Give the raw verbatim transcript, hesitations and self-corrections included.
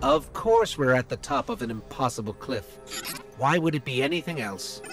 Of course we're at the top of an impossible cliff. Why would it be anything else?